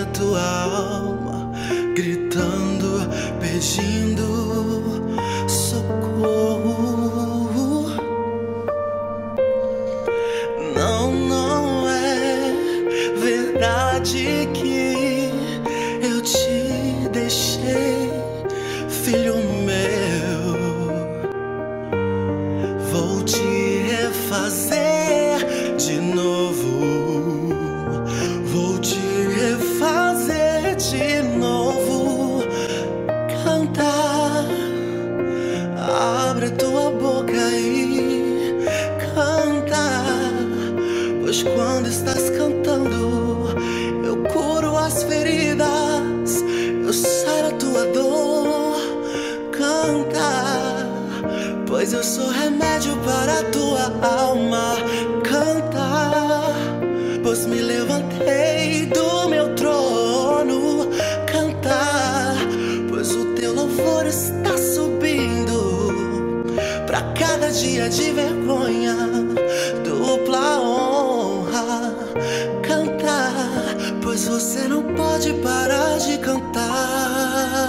tua alma, gritando, pedindo socorro. Não, não é verdade que eu te deixei, filho meu. Vou te refazer de novo. Vou te refazer de novo. Cantar, abre a tua boca e canta, pois quando estás cantando, eu curo as feridas, eu saro a tua dor. Canta, pois eu sou remédio para a tua alma. Canta, pois me levantei do meu trono. Canta, pois o teu louvor está subindo. Pra cada dia de vergonha, dupla honra. Canta, pois você não pode parar de cantar.